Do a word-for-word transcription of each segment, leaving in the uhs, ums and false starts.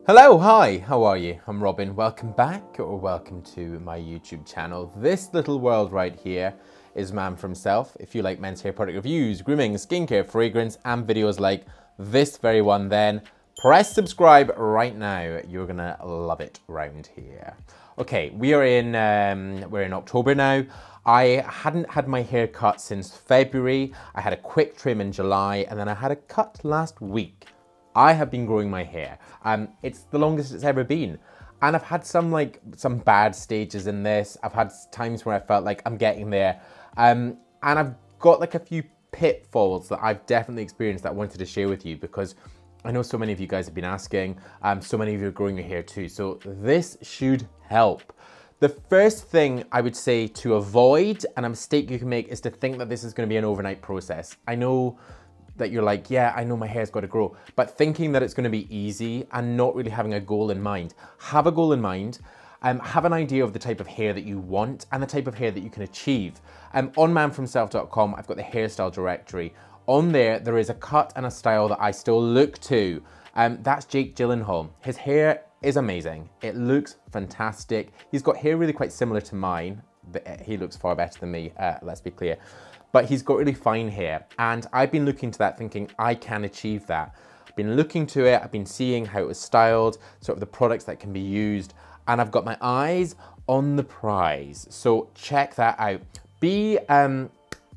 Hello, hi, how are you? I'm Robin. Welcome back or welcome to my YouTube channel. This little world right here is Man for Himself. If you like men's hair product reviews, grooming, skincare, fragrance, and videos like this very one, then press subscribe right now. You're gonna love it round here. Okay, we are in, um, we're in October now. I hadn't had my hair cut since February. I had a quick trim in July, and then I had a cut last week. I have been growing my hair. Um, it's the longest it's ever been. And I've had some like some bad stages in this. I've had times where I felt like I'm getting there. Um, and I've got like a few pitfalls that I've definitely experienced that I wanted to share with you because I know so many of you guys have been asking. Um, so many of you are growing your hair too. So this should help. The first thing I would say to avoid, and a mistake you can make, is to think that this is going to be an overnight process. I know that you're like, yeah, I know my hair's got to grow, but thinking that it's going to be easy and not really having a goal in mind. Have a goal in mind, um, have an idea of the type of hair that you want and the type of hair that you can achieve. Um, on man for himself dot com, I've got the hairstyle directory. On there, there is a cut and a style that I still look to. Um, that's Jake Gyllenhaal. His hair is amazing. It looks fantastic. He's got hair really quite similar to mine. He looks far better than me, uh, let's be clear. But he's got really fine hair. And I've been looking to that thinking I can achieve that. I've been looking to it, I've been seeing how it was styled, sort of the products that can be used, and I've got my eyes on the prize. So check that out. Be, um,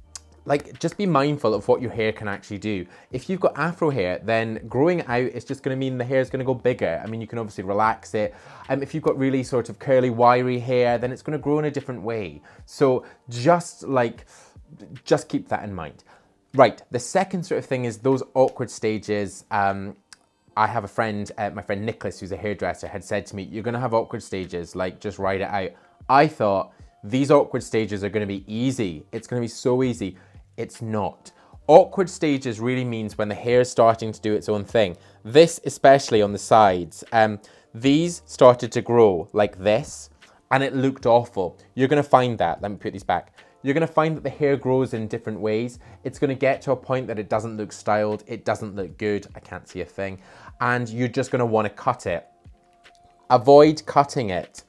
like, just be mindful of what your hair can actually do. If you've got afro hair, then growing it out is just gonna mean the hair is gonna go bigger. I mean, you can obviously relax it. Um, if you've got really sort of curly, wiry hair, then it's gonna grow in a different way. So just like, just keep that in mind. Right, the second sort of thing is those awkward stages. Um, I have a friend, uh, my friend Nicholas, who's a hairdresser, had said to me, you're gonna have awkward stages, like just ride it out. I thought these awkward stages are gonna be easy. It's gonna be so easy. It's not. Awkward stages really means when the hair is starting to do its own thing. This, especially on the sides, um, these started to grow like this, and it looked awful. You're gonna find that, let me put these back. You're gonna find that the hair grows in different ways. It's gonna get to a point that it doesn't look styled, it doesn't look good, I can't see a thing, and you're just gonna wanna cut it. Avoid cutting it.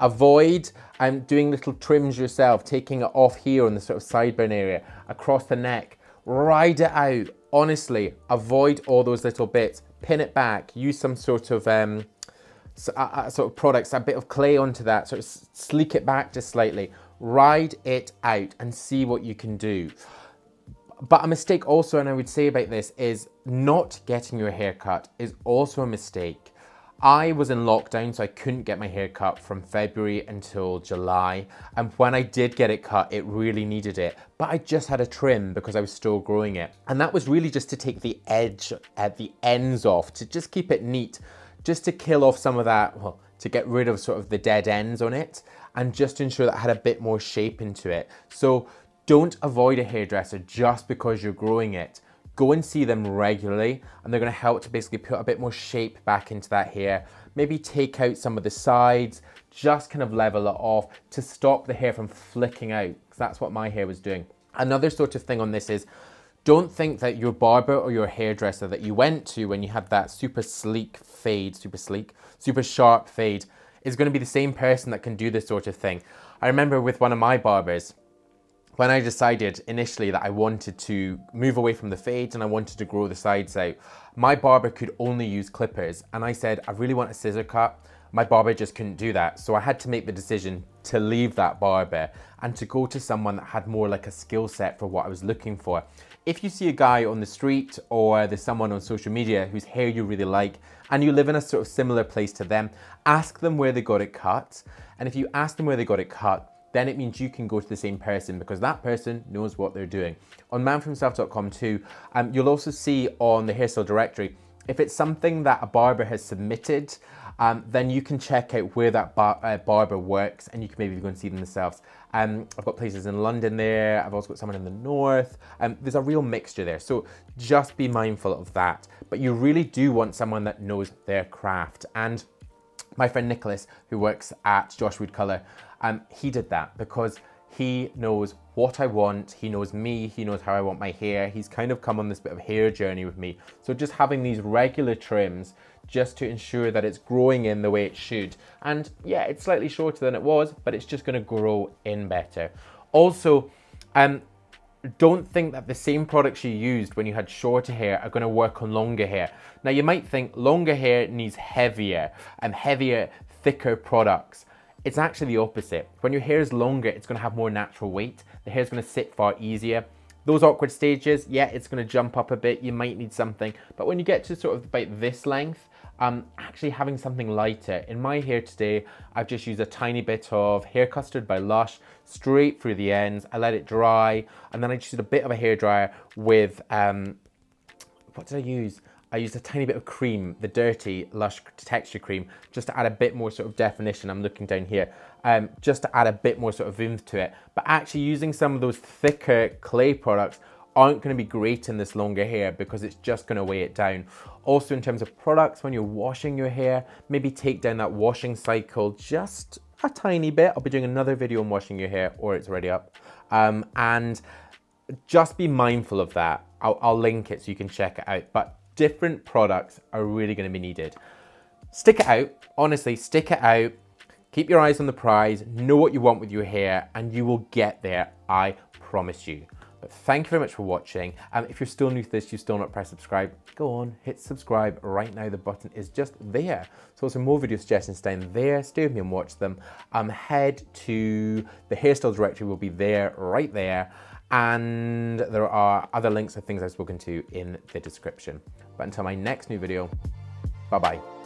Avoid um, doing little trims yourself, taking it off here on the sort of sideburn area, across the neck. Ride it out, honestly, avoid all those little bits. Pin it back, use some sort of, um, so, uh, uh, sort of products, a bit of clay onto that, sort of sleek it back just slightly. Ride it out and see what you can do. But a mistake also, and I would say about this, is not getting your hair cut is also a mistake. I was in lockdown, so I couldn't get my hair cut from February until July. And when I did get it cut, it really needed it. But I just had a trim because I was still growing it. And that was really just to take the edge at the ends off, to just keep it neat, just to kill off some of that, well, to get rid of sort of the dead ends on it, and just to ensure that I had a bit more shape into it. So don't avoid a hairdresser just because you're growing it. Go and see them regularly, and they're gonna help to basically put a bit more shape back into that hair. Maybe take out some of the sides, just kind of level it off to stop the hair from flicking out, because that's what my hair was doing. Another sort of thing on this is, don't think that your barber or your hairdresser that you went to when you had that super sleek fade, super sleek, super sharp fade, is going to be the same person that can do this sort of thing. I remember with one of my barbers, when I decided initially that I wanted to move away from the fades and I wanted to grow the sides out, my barber could only use clippers. And I said, I really want a scissor cut. My barber just couldn't do that. So I had to make the decision to leave that barber and to go to someone that had more like a skill set for what I was looking for. If you see a guy on the street or there's someone on social media whose hair you really like and you live in a sort of similar place to them, ask them where they got it cut. And if you ask them where they got it cut, then it means you can go to the same person because that person knows what they're doing. On man for himself dot com too, um, you'll also see on the hairstyle directory, if it's something that a barber has submitted, um, then you can check out where that bar uh, barber works and you can maybe go and see them themselves. Um, I've got places in London there, I've also got someone in the north, um, there's a real mixture there. So just be mindful of that. But you really do want someone that knows their craft. And my friend Nicholas, who works at Josh Wood Colour, um, he did that because he knows what I want, he knows me, he knows how I want my hair. He's kind of come on this bit of hair journey with me. So just having these regular trims just to ensure that it's growing in the way it should. And yeah, it's slightly shorter than it was, but it's just gonna grow in better. Also, um, don't think that the same products you used when you had shorter hair are going to work on longer hair. Now you might think longer hair needs heavier and heavier, thicker products. It's actually the opposite. When your hair is longer, it's going to have more natural weight. The hair is going to sit far easier. Those awkward stages, yeah, it's going to jump up a bit. You might need something. But when you get to sort of about this length, um, actually having something lighter. In my hair today, I've just used a tiny bit of hair custard by Lush, straight through the ends. I let it dry, and then I just used a bit of a hairdryer with, um, what did I use? I used a tiny bit of cream, the dirty Lush texture cream, just to add a bit more sort of definition. I'm looking down here, um, just to add a bit more sort of oomph to it. But actually using some of those thicker clay products aren't going to be great in this longer hair because it's just going to weigh it down. Also, in terms of products, when you're washing your hair, maybe take down that washing cycle just a tiny bit. I'll be doing another video on washing your hair, or it's already up. Um, and just be mindful of that. I'll, I'll link it so you can check it out. But different products are really going to be needed. Stick it out. Honestly, stick it out. Keep your eyes on the prize. Know what you want with your hair, and you will get there. I promise you. But thank you very much for watching. Um, if you're still new to this, you've still not pressed subscribe, go on, hit subscribe right now. The button is just there. So some more video suggestions down there. Stay with me and watch them. Um, head to the hairstyle directory, will be there, right there. And there are other links of things I've spoken to in the description. But until my next new video, bye-bye.